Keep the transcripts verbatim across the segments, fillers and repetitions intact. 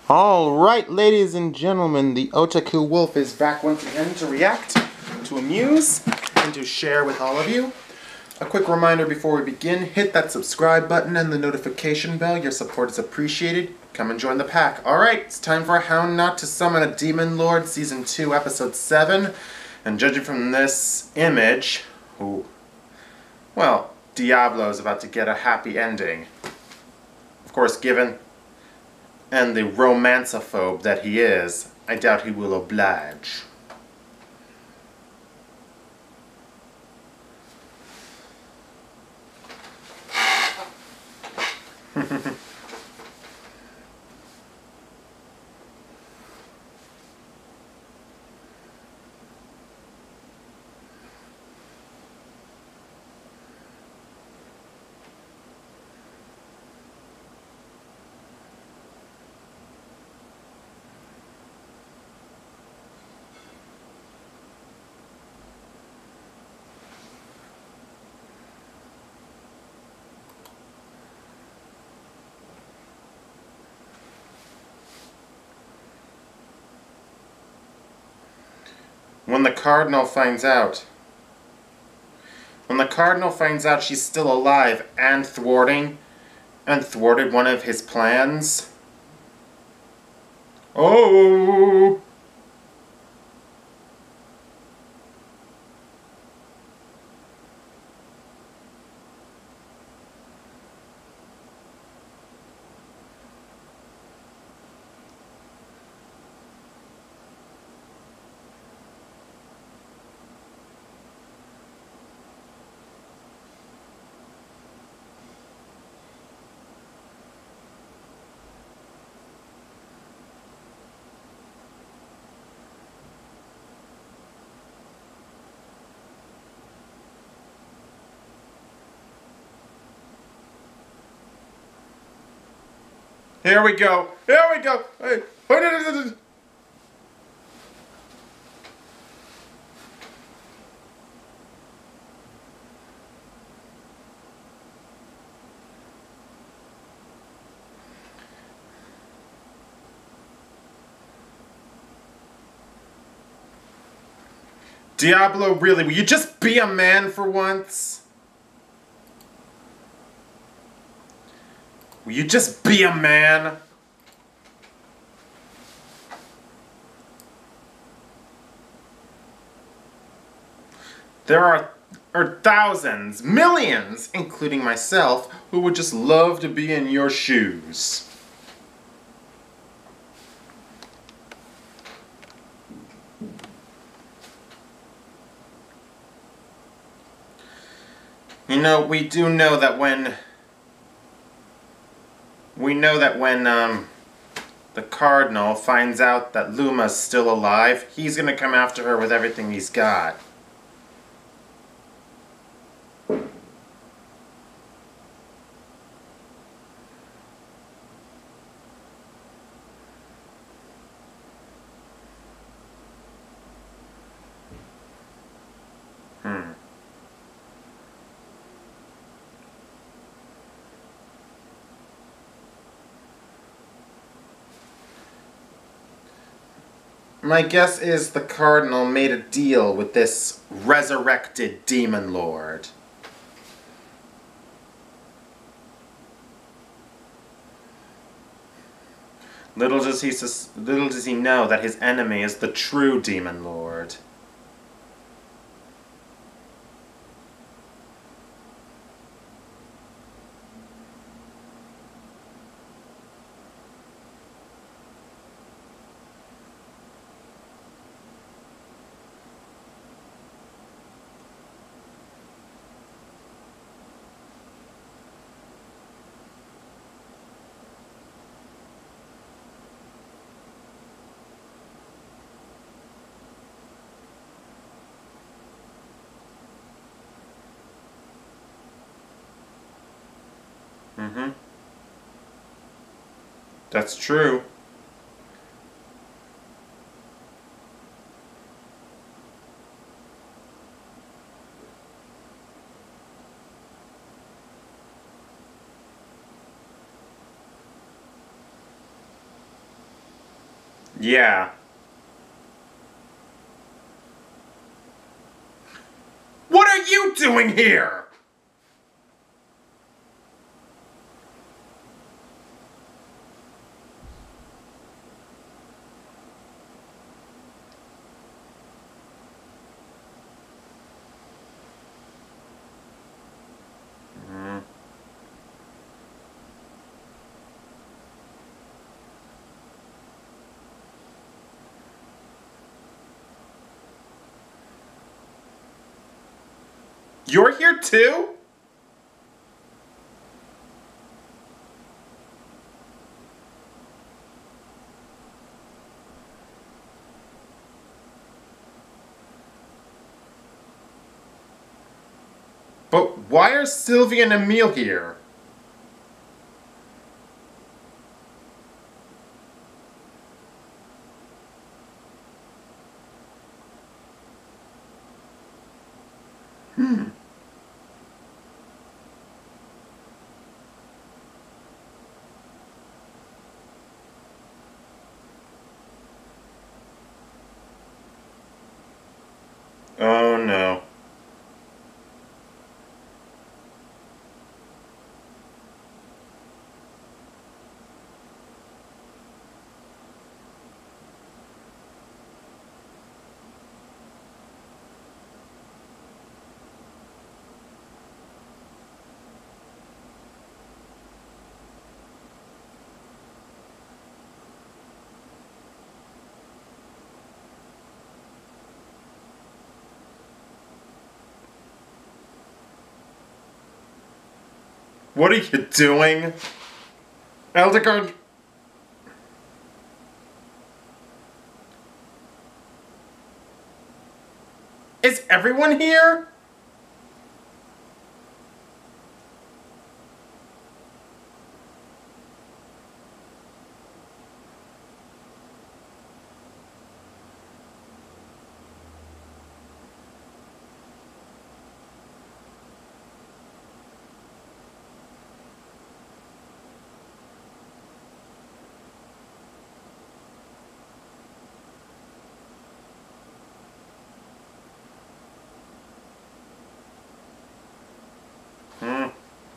Alright, ladies and gentlemen, the Otaku Wolf is back once again to react, to amuse, and to share with all of you. A quick reminder before we begin, hit that subscribe button and the notification bell. Your support is appreciated. Come and join the pack. Alright, it's time for How Not to Summon a Demon Lord, Season two, Episode seven. And judging from this image, ooh, well, Diablo's about to get a happy ending. Of course, given and the romancophobe that he is, I doubt he will oblige. When the Cardinal finds out, when the Cardinal finds out she's still alive and thwarting, and thwarted one of his plans, oh! Here we go. Here we go. Hey. Diablo, really, will you just be a man for once? Will you just be a man? There are, are thousands, millions, including myself, who would just love to be in your shoes. You know, we do know that when We know that when um, the Cardinal finds out that Luma's still alive, he's gonna come after her with everything he's got. Hmm. My guess is the Cardinal made a deal with this resurrected Demon Lord. Little does he sus little does he know that his enemy is the true Demon Lord. Mm-hmm. That's true. Yeah. What are you doing here? Mm. You're here too? But why are Sylvie and Emile here? Hmm. Oh no. What are you doing? Eldegard? Is everyone here? Hmm.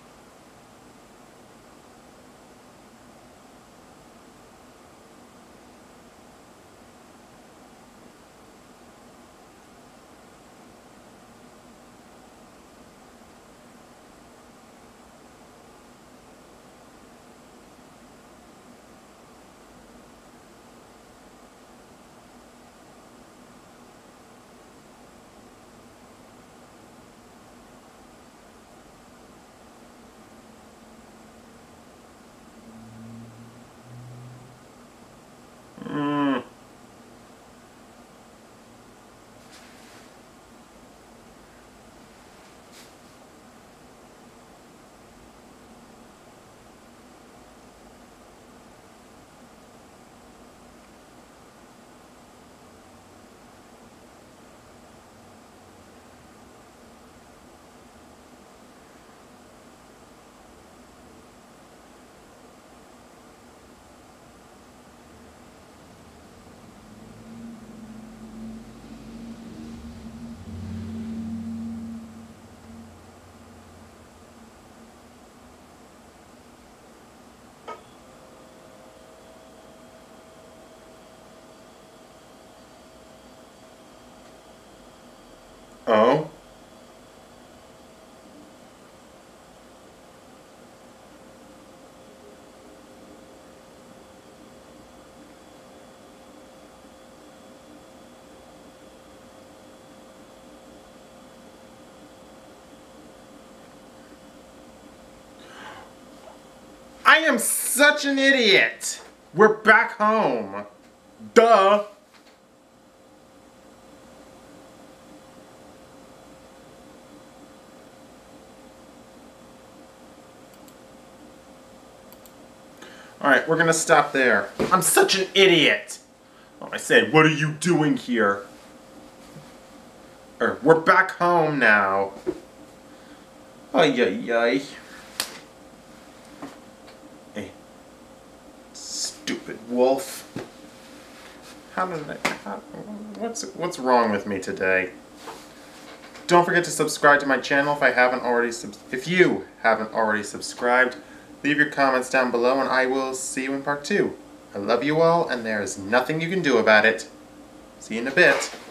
Hmm. Oh? I am such an idiot! We're back home. Duh! Alright, we're gonna stop there. I'm such an idiot! Oh, I said, what are you doing here? Er, we're back home now. Ay, ay, ay. Hey, stupid wolf. How did I... How, what's, what's wrong with me today? Don't forget to subscribe to my channel if I haven't already sub if you haven't already subscribed. Leave your comments down below and I will see you in part two. I love you all and there is nothing you can do about it. See you in a bit.